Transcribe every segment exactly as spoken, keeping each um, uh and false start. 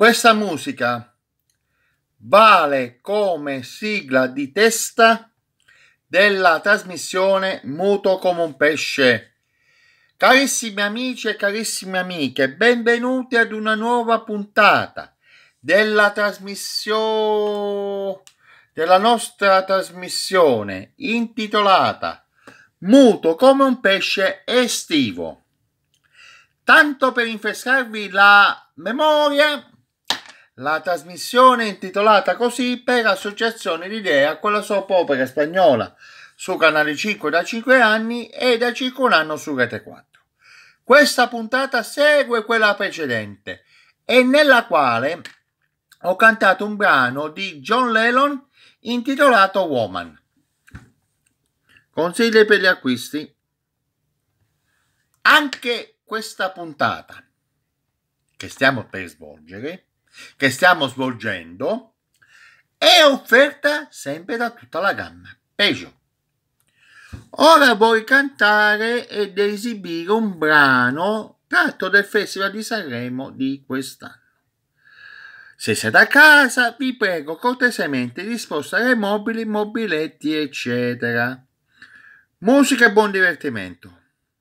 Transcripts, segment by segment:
Questa musica vale come sigla di testa della trasmissione Muto come un pesce. Carissimi amici e carissime amiche, benvenuti ad una nuova puntata della trasmissione, della nostra trasmissione intitolata Muto come un pesce estivo. Tanto per rinfrescarvi la memoria, la trasmissione è intitolata così per associazione di idea con la soap opera spagnola su Canale cinque da cinque anni e da circa un anno su Rete quattro. Questa puntata segue quella precedente e nella quale ho cantato un brano di John Lennon intitolato Woman. Consigli per gli acquisti. Anche questa puntata che stiamo per svolgere, che stiamo svolgendo, è offerta sempre da tutta la gamma Peugeot. Ora vuoi cantare ed esibire un brano tratto del Festival di Sanremo di quest'anno. Se siete a casa, vi prego cortesemente di spostare mobili, mobiletti, eccetera. Musica e buon divertimento.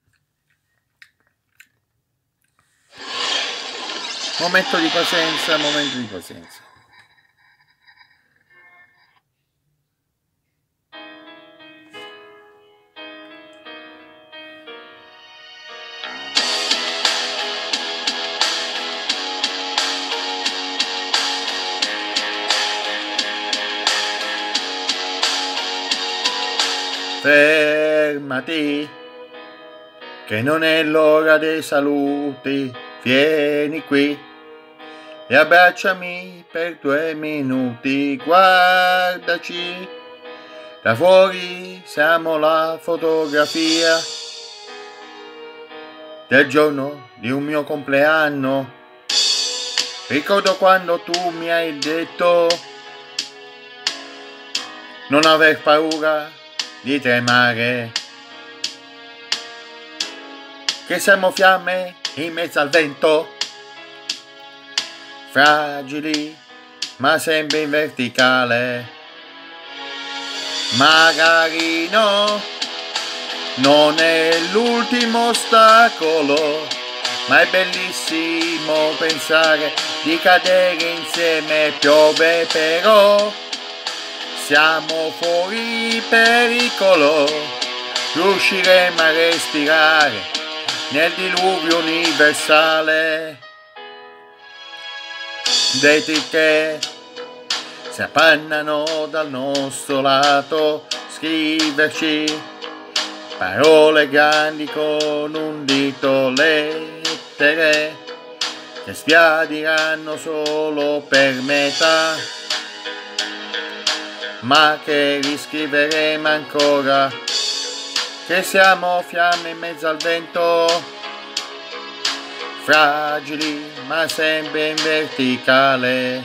Momento di pazienza, momento di pazienza. Fermati, che non è l'ora dei saluti, vieni qui e abbracciami per due minuti, guardaci, da fuori siamo la fotografia del giorno di un mio compleanno. Ricordo quando tu mi hai detto non aver paura di tremare, che siamo fiamme in mezzo al vento, fragili ma sempre in verticale. Magari no, non è l'ultimo ostacolo, ma è bellissimo pensare di cadere insieme. Piove però, siamo fuori pericolo, riusciremo a respirare nel diluvio universale. Deti che si appannano dal nostro lato, scriverci parole grandi con un dito, lettere che sbiadiranno solo per metà, ma che riscriveremo ancora, che siamo fiamme in mezzo al vento, fragili ma sempre in verticale.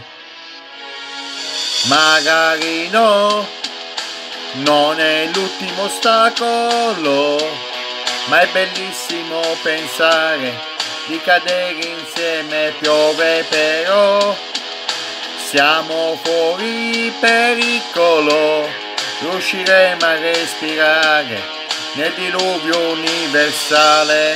Magari no, non è l'ultimo ostacolo, ma è bellissimo pensare di cadere insieme. Piove però, siamo fuori pericolo, riusciremo a respirare nel diluvio universale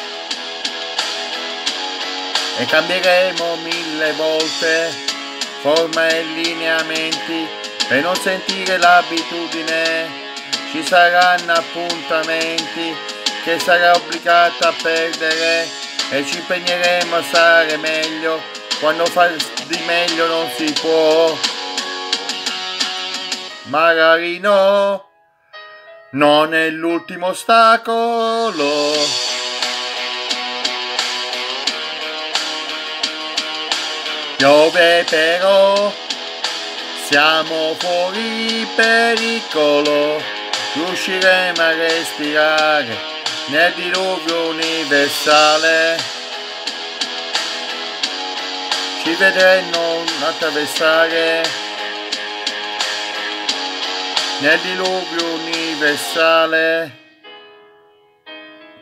e cambieremo mille volte forma e lineamenti per non sentire l'abitudine. Ci saranno appuntamenti che sarà obbligato a perdere e ci impegneremo a stare meglio quando far di meglio non si può. Magari no, non è l'ultimo ostacolo, piove però, siamo fuori pericolo, riusciremo a respirare nel diluvio universale. Ci vedremo attraversare nel diluvio universale.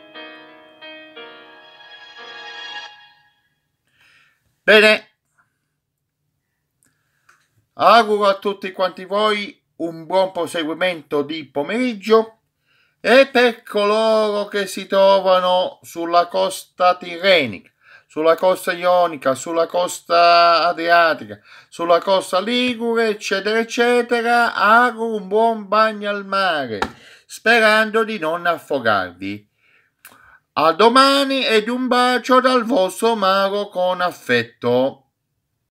Bene, Auguro a tutti quanti voi un buon proseguimento di pomeriggio e per coloro che si trovano sulla costa tirrenica, sulla costa ionica, sulla costa adriatica, sulla costa ligure, eccetera, eccetera, auguro un buon bagno al mare, sperando di non affogarvi. A domani ed un bacio dal vostro mago con affetto.